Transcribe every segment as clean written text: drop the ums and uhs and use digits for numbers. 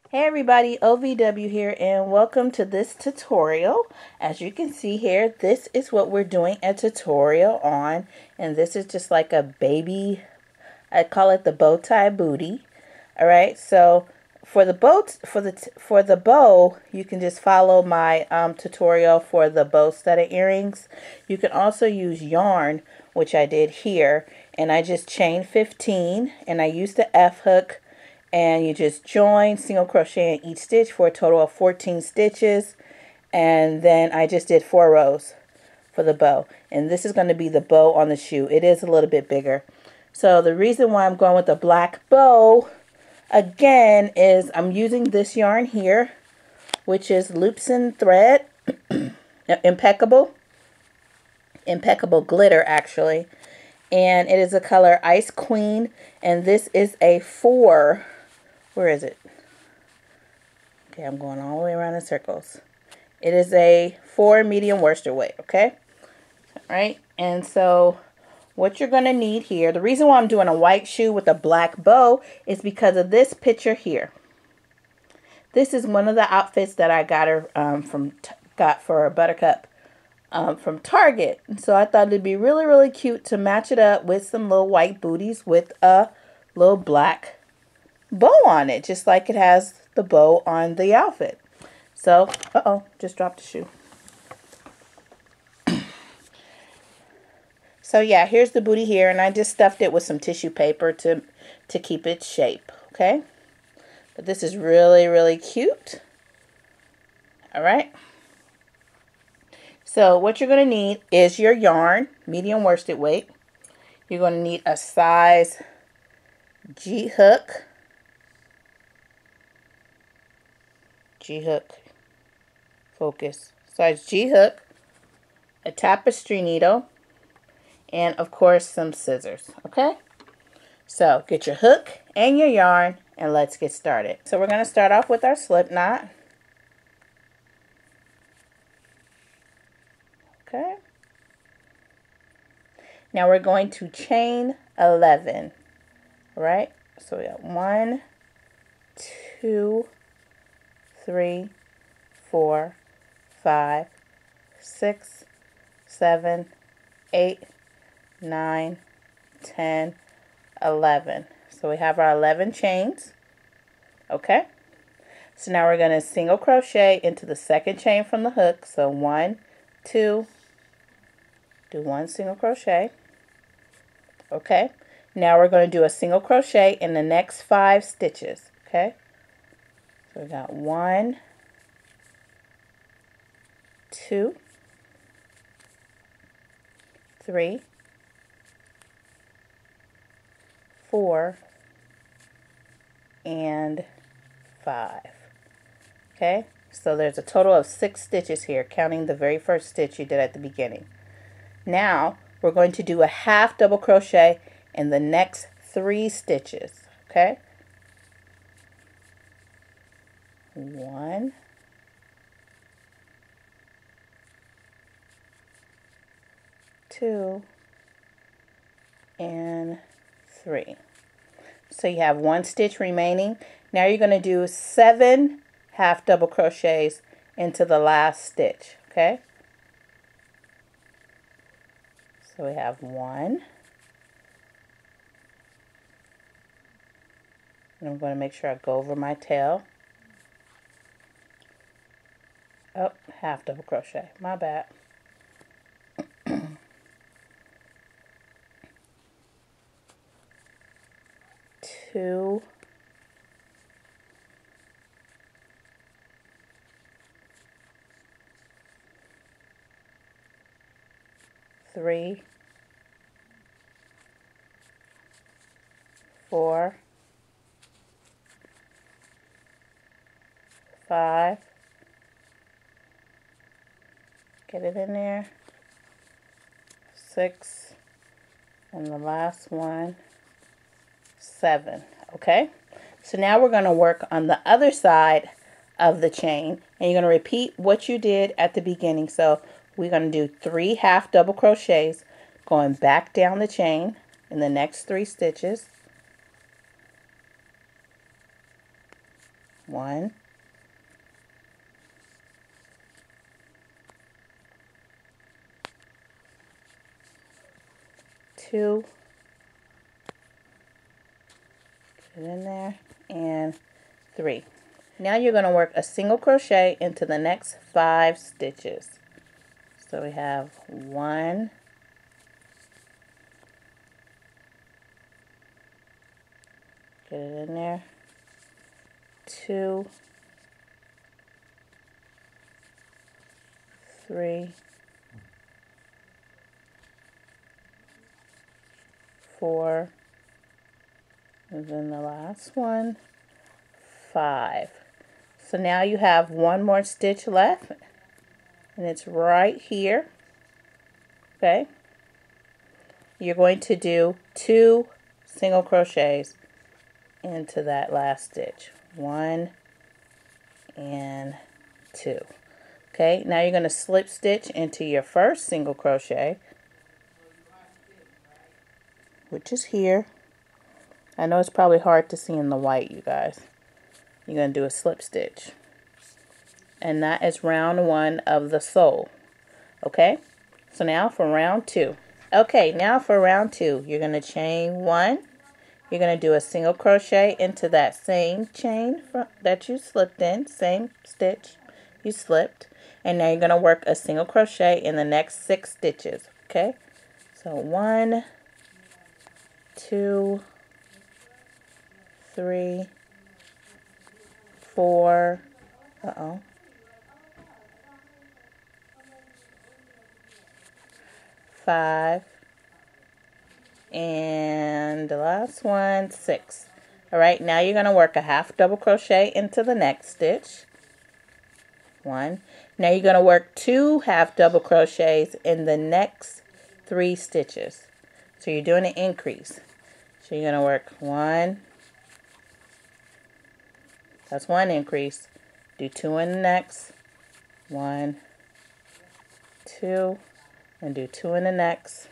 Hey everybody, OVW here and welcome to this tutorial. As you can see here, this is what we're doing a tutorial on, and this is just like a baby, I call it the bow tie booty. All right, so for the bow, you can just follow my tutorial for the bow studded earrings. You can also use yarn, which I did here, and I just chained 15 and I used the F hook. And you just join single crochet in each stitch for a total of 14 stitches. And then I just did 4 rows for the bow. And this is going to be the bow on the shoe. It is a little bit bigger. So the reason why I'm going with the black bow again is I'm using this yarn here, which is loops and thread, impeccable glitter actually. And it is the color Ice Queen, and this is a 4. Where is it? Okay, I'm going all the way around in circles. It is a 4 medium worsted weight, okay? All right, and so what you're going to need here, the reason why I'm doing a white shoe with a black bow is because of this picture here. This is one of the outfits that I got her got for a Buttercup from Target. And so I thought it'd be really, really cute to match it up with some little white booties with a little black bow on it, just like it has the bow on the outfit. So, just dropped the shoe. So yeah, here's the booty here, and I just stuffed it with some tissue paper to keep its shape, okay? But this is really, really cute. All right. So what you're going to need is your yarn, medium worsted weight. You're going to need a size G hook. Focus. Size G hook, a tapestry needle, and of course some scissors, okay? So get your hook and your yarn and let's get started. So we're going to start off with our slip knot. Okay. Now we're going to chain 11, right? So we got 1, 2, 3, 4, 5, 6, 7, 8, 9, 10, 11. So we have our 11 chains. Okay. So now we're going to single crochet into the second chain from the hook. So 1, 2, do 1 single crochet. Okay. Now we're going to do a single crochet in the next 5 stitches. Okay. So we got 1, 2, 3, 4, and 5. Okay, so there's a total of 6 stitches here, counting the very first stitch you did at the beginning. Now we're going to do a half double crochet in the next 3 stitches. Okay, 1, 2, and 3. So you have 1 stitch remaining. Now you're going to do 7 half double crochets into the last stitch. Okay, so we have 1, and I'm going to make sure I go over my tail. Oh, half double crochet, my bad. 2, 3, 4, 5, get it in there, 6, and the last one, 7. Okay, so now we're going to work on the other side of the chain, and you're going to repeat what you did at the beginning. So we're going to do 3 half double crochets going back down the chain in the next 3 stitches. 1, 2, put it in there, and 3. Now you're going to work a single crochet into the next 5 stitches. So we have 1, get it in there, 2, 3, 4, and then the last one, 5. So now you have one more stitch left, and it's right here. Okay, you're going to do 2 single crochets into that last stitch, 1 and 2. Okay, now you're going to slip stitch into your first single crochet, which is here. I know it's probably hard to see in the white, you guys. You're going to do a slip stitch, and that is round 1 of the sole. Okay, so now for round 2. Okay, now for round 2, you're going to chain 1. You're going to do a single crochet into that same chain that you slipped in, same stitch you slipped, and now you're going to work a single crochet in the next 6 stitches. Okay, so 1, 2, 3, 4, 5, and the last one, 6. Alright, now you're going to work a half double crochet into the next stitch. 1. Now you're going to work 2 half double crochets in the next 3 stitches. So you're doing an increase. So you're going to work 1. That's 1 increase. Do 2 in the next. 1, 2, and do 2 in the next.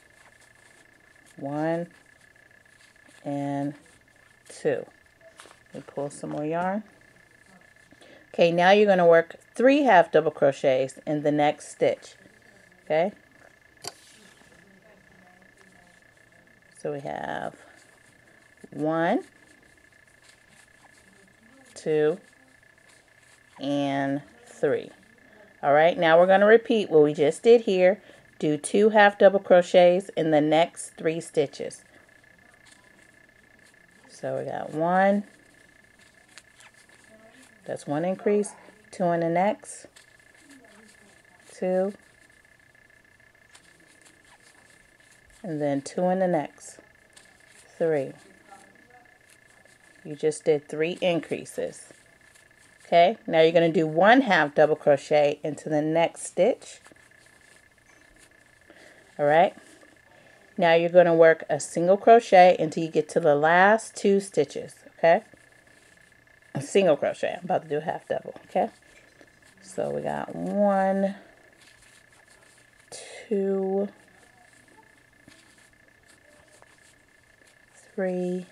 1 and 2. We pull some more yarn. Okay, now you're going to work 3 half double crochets in the next stitch. Okay, so we have 1, 2, and 3. All right, now we're going to repeat what we just did here. Do 2 half double crochets in the next 3 stitches. So we got 1, that's 1 increase, 2 in the next, 2, and then 2 in the next, 3. You just did 3 increases. Okay, now you're going to do 1 half double crochet into the next stitch. Alright, now you're going to work a single crochet until you get to the last 2 stitches. Okay, a single crochet. I'm about to do a half double. Okay, so we got 1, 2, 3,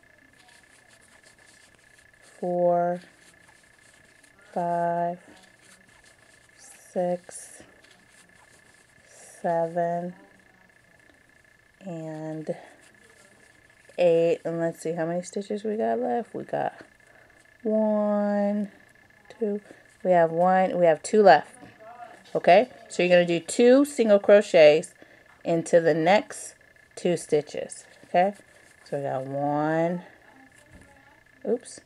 4, 5, 6, 7, and 8. And let's see how many stitches we got left. We got 1, 2. We have 2 left. Okay, so you're going to do 2 single crochets into the next 2 stitches. Okay, so we got 1. Oops.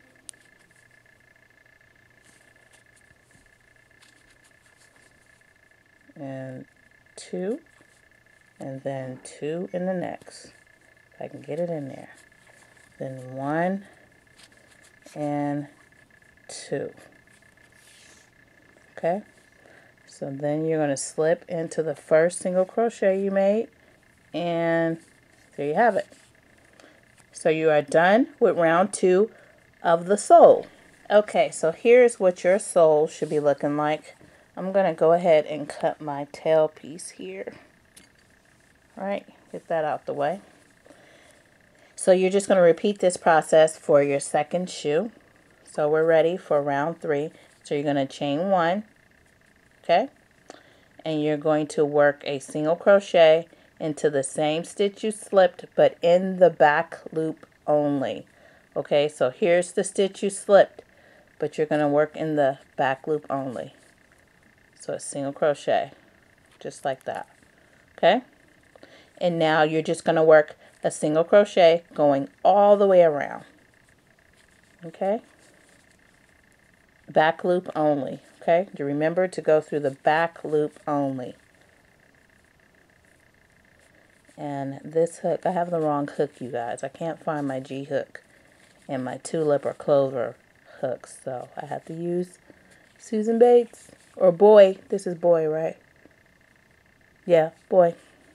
And 2, and then 2 in the next, if I can get it in there, then 1 and 2. Okay, so then you're going to slip into the first single crochet you made, and there you have it. So you are done with round 2 of the sole. Okay, so here's what your sole should be looking like. I'm going to go ahead and cut my tail piece here. All right, get that out the way. So you're just going to repeat this process for your second shoe. So we're ready for round 3. So you're going to chain 1, okay? And you're going to work a single crochet into the same stitch you slipped, but in the back loop only. Okay, so here's the stitch you slipped, but you're going to work in the back loop only. So a single crochet, just like that. Okay? And now you're just going to work a single crochet going all the way around. Okay? Back loop only. Okay? Do remember to go through the back loop only. And this hook, I have the wrong hook, you guys. I can't find my G hook and my tulip or clover hooks, so I have to use Susan Bates or boy. This is boy, right? Yeah, boy.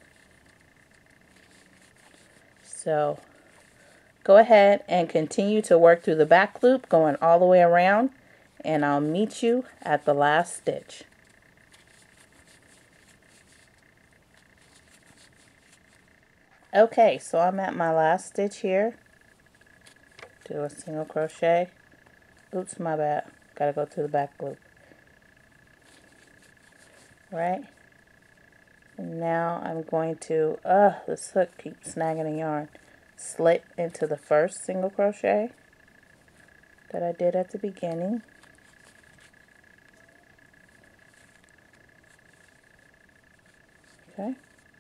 So go ahead and continue to work through the back loop going all the way around, and I'll meet you at the last stitch. Okay, so I'm at my last stitch here. Do a single crochet. Oops, my bad. Gotta go through the back loop. Right? And now I'm going to, this hook keeps snagging the yarn. Slip into the first single crochet that I did at the beginning. Okay.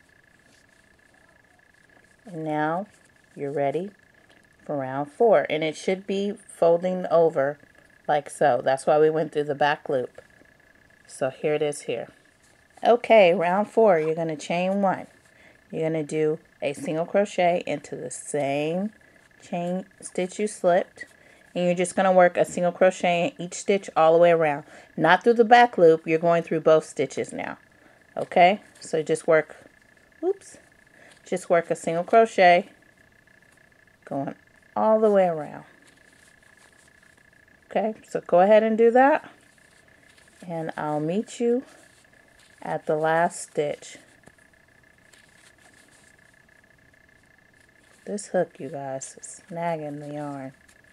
And now you're ready for round 4. And it should be folding over like so. That's why we went through the back loop. So here it is here. Okay, round 4, you're going to chain 1. You're going to do a single crochet into the same chain stitch you slipped. And you're just going to work a single crochet in each stitch all the way around. Not through the back loop, you're going through both stitches now. Okay, so just work, just work a single crochet going all the way around. Okay, so go ahead and do that. And I'll meet you at the last stitch. This hook, you guys, is snagging the yarn.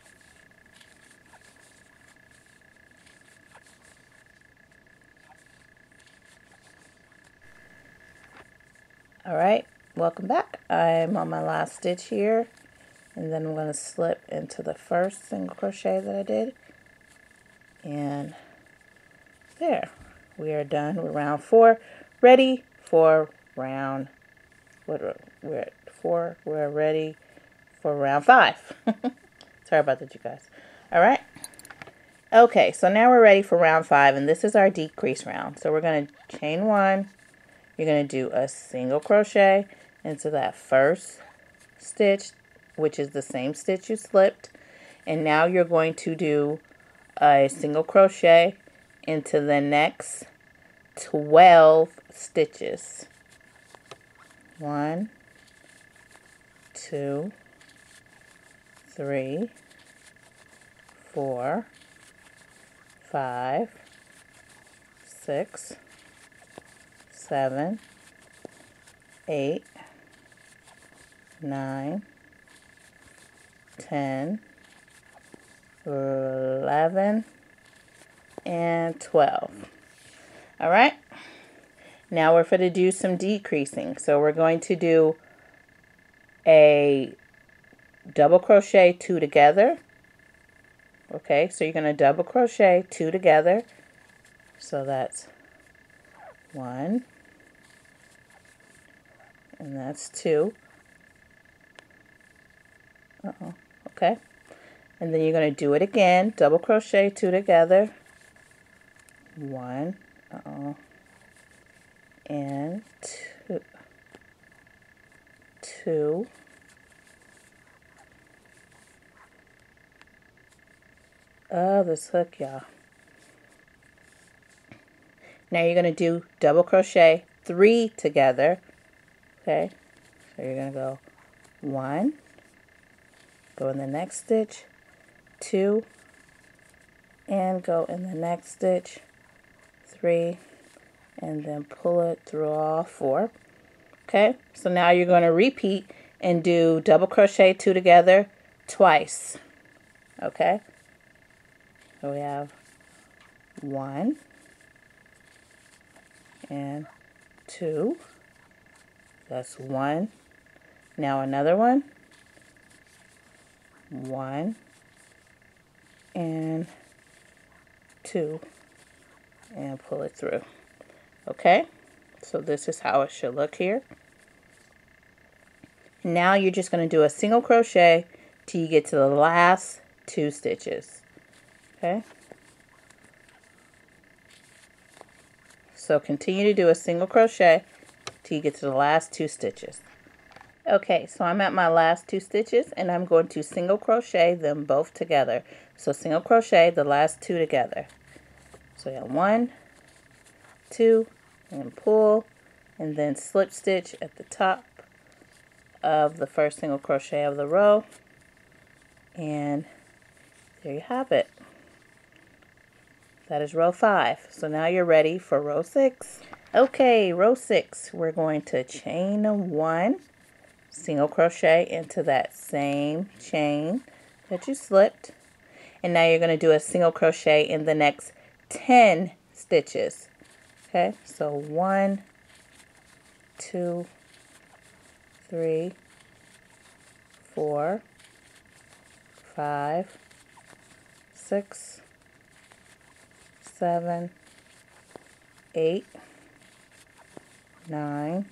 Alright, welcome back. I'm on my last stitch here, and then I'm going to slip into the first single crochet that I did. And there, we are done with round 4, ready for round, we're at 4, we're ready for round 5. Sorry about that, you guys. Alright, okay, so now we're ready for round 5, and this is our decrease round. So we're going to chain 1, you're going to do a single crochet into that first stitch, which is the same stitch you slipped, and now you're going to do a single crochet into the next 12 stitches. 1, 2, 3, 4, 5, 6, 7, 8, 9, 10, 11, and 12. All right. Now we're going to do some decreasing. So we're going to do a double crochet 2 together. Okay, so you're going to double crochet 2 together. So that's 1, and that's 2. Okay. And then you're going to do it again, double crochet 2 together. 1, and 2. Oh, this hook, y'all. Now you're going to do double crochet 3 together. Okay, so you're going to go 1, go in the next stitch, 2, and go in the next stitch, 3, and then pull it through all 4. Okay, so now you're going to repeat and do double crochet 2 together twice. Okay, So we have 1 and 2. That's 1. Now another one. 1 and 2. And pull it through. Okay? So this is how it should look here. Now you're just going to do a single crochet till you get to the last 2 stitches. Okay? So continue to do a single crochet till you get to the last 2 stitches. Okay, so I'm at my last 2 stitches and I'm going to single crochet them both together. So single crochet the last 2 together. So yeah, 1, 2, and pull, and then slip stitch at the top of the first single crochet of the row, and there you have it. That is row 5. So now you're ready for row 6. Okay, row 6, we're going to chain 1, single crochet into that same chain that you slipped, and now you're going to do a single crochet in the next 10 stitches. Okay, so 1, 2, 3, 4, 5, 6, 7, 8, 9,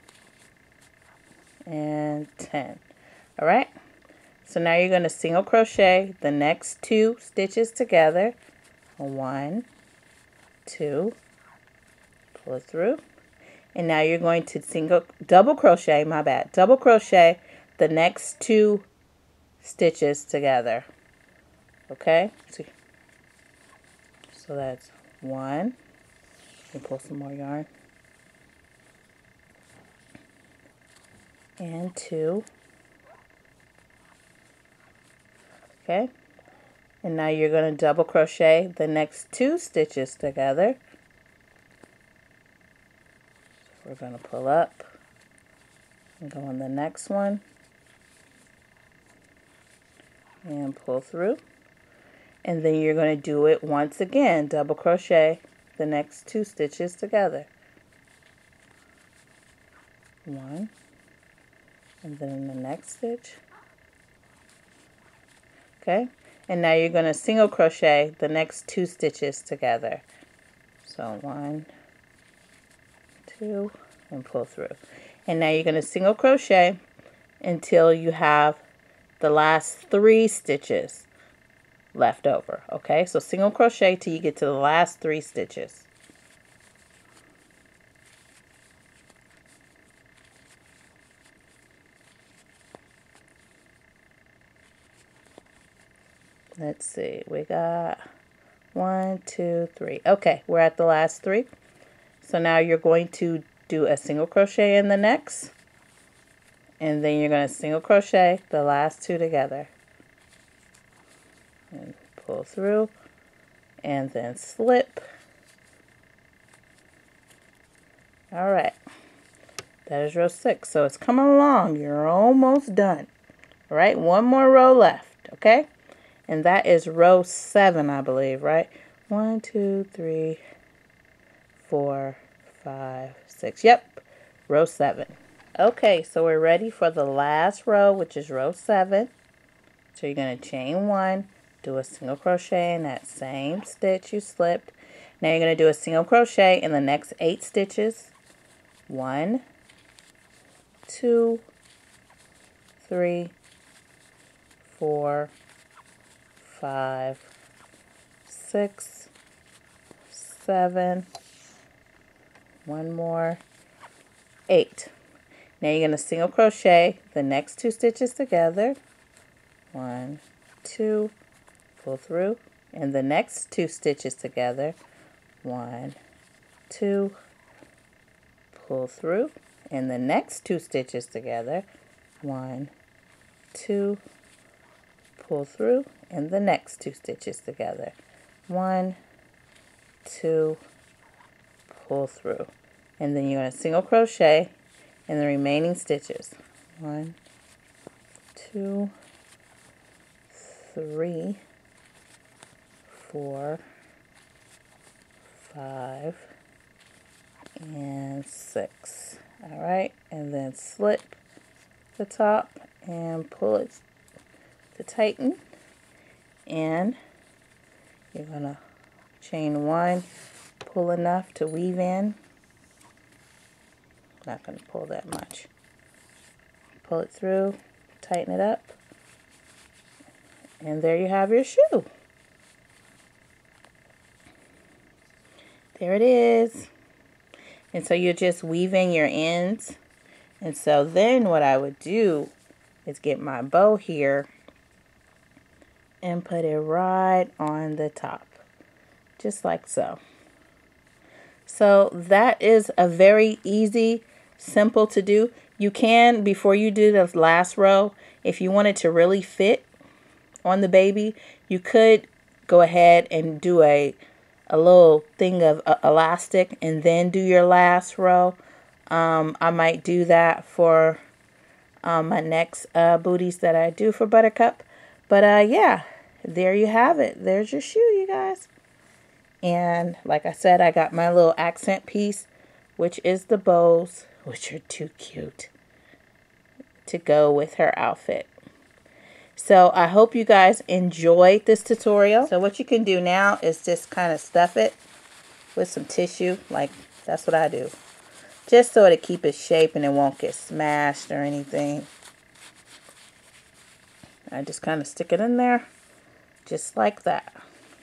and 10. All right, so now you're going to single crochet the next 2 stitches together. 1, 2, pull it through, and now you're going to double crochet the next 2 stitches together. Okay, so that's 1. And pull some more yarn, and 2. Okay, and now you're going to double crochet the next 2 stitches together. So we're going to pull up and go on the next one and pull through, and then you're going to do it once again, double crochet the next 2 stitches together. 1, and then in the next stitch. Okay, and now you're going to single crochet the next 2 stitches together. So 1, 2, and pull through, and now you're going to single crochet until you have the last 3 stitches left over. Okay, so single crochet till you get to the last 3 stitches. Let's see, we got 1, 2, 3. Okay, we're at the last 3. So now you're going to do a single crochet in the next, and then you're going to single crochet the last 2 together. And pull through, and then slip. All right, that is row 6. So it's coming along. You're almost done. All right, one more row left. Okay, and that is row 7, I believe. Right? 1, 2, 3, 4, 5, 6. Yep, row 7. Okay, so we're ready for the last row, which is row 7. So you're going to chain 1, do a single crochet in that same stitch you slipped. Now you're going to do a single crochet in the next 8 stitches. 1, 2, 3, 4, 5, 6, 7, one more, 8. Now you're going to single crochet the next 2 stitches together. 1, 2, pull through, and the next 2 stitches together. 1, 2, pull through, and the next 2 stitches together. 1, 2, pull through, and the next 2 stitches together. 1, 2, pull through, and then you're going to single crochet in the remaining stitches. 1, 2, 3, 4, 5, and 6. All right, and then slip the top and pull it to tighten, and you're gonna chain 1, pull enough to weave in. Not gonna pull that much. Pull it through, tighten it up, and there you have your shoe. There it is. And so you're just weaving your ends. And so then what I would do is get my bow here and put it right on the top, just like so. So that is a very easy, simple to do. You can, before you do the last row, if you want it to really fit on the baby, you could go ahead and do a little thing of elastic and then do your last row. I might do that for my next booties that I do for Buttercup. But yeah, there you have it. There's your shoe, you guys. And like I said, I got my little accent piece, which is the bows, which are too cute to go with her outfit. So I hope you guys enjoyed this tutorial. So what you can do now is just kind of stuff it with some tissue. Like, that's what I do. Just so to keep its shape and it won't get smashed or anything. I just kind of stick it in there. Just like that.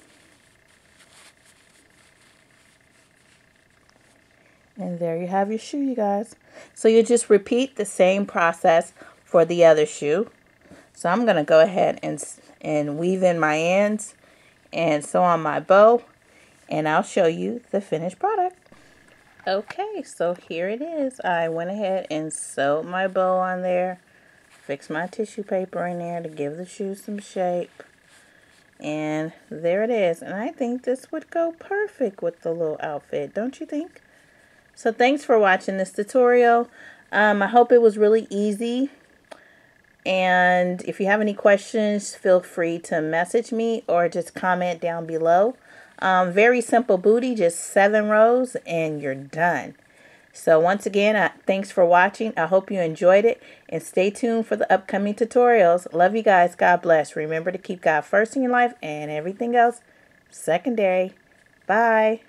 And there you have your shoe, you guys. So you just repeat the same process for the other shoe. So I'm going to go ahead and weave in my ends and sew on my bow, and I'll show you the finished product. Okay, so here it is. I went ahead and sewed my bow on there, fixed my tissue paper in there to give the shoe some shape, and there it is. And I think this would go perfect with the little outfit, don't you think? So thanks for watching this tutorial. I hope it was really easy. And if you have any questions, feel free to message me or just comment down below. Very simple booty, just 7 rows and you're done. So once again, thanks for watching. I hope you enjoyed it, and stay tuned for the upcoming tutorials. Love you guys. God bless. Remember to keep God first in your life and everything else secondary. Bye.